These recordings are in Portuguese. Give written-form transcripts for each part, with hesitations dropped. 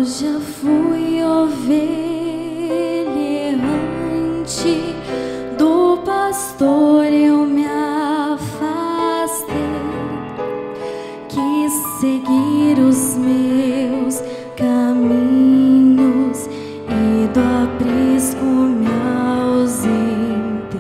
já fui ovelha errante, do pastor eu me afastei, quis seguir os meus caminhos e do aprisco me ausentei.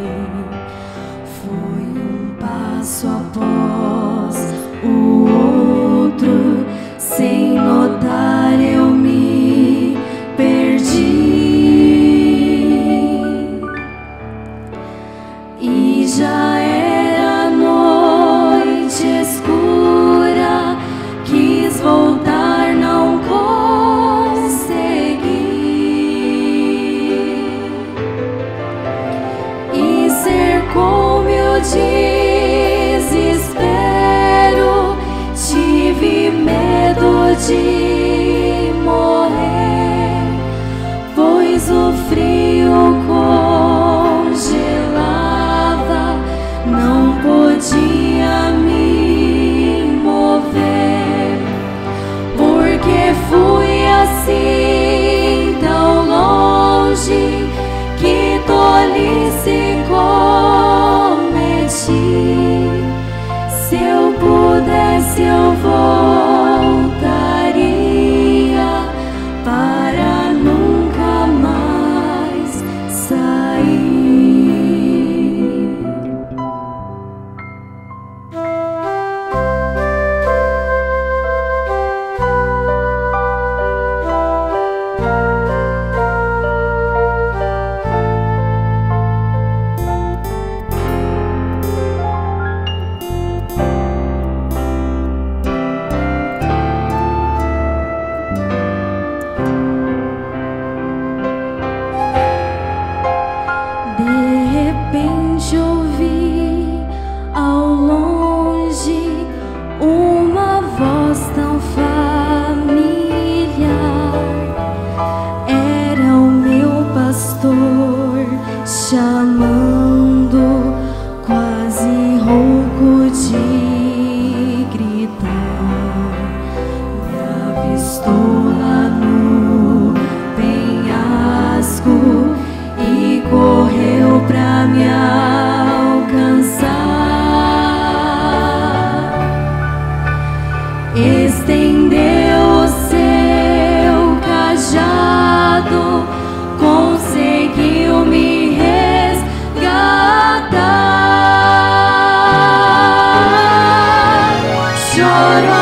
Foi um passo após o outro, sem notar eu me perdi, e já era noite escura, quis voltar, não consegui, e cercou-me o desespero, tive medo de morrer, pois o frio congelava, não podia me mover, porque fui assim tão longe, que tolice cometi. Se eu pudesse eu voltaria para nunca mais sair. De repente ouvi ao longe uma voz tão familiar. Era o meu pastor chamando, quase rouco de gritar. Me avistou lá no penhasco e correu pra me alcançar. Estendeu o seu cajado, conseguiu me resgatar. Choro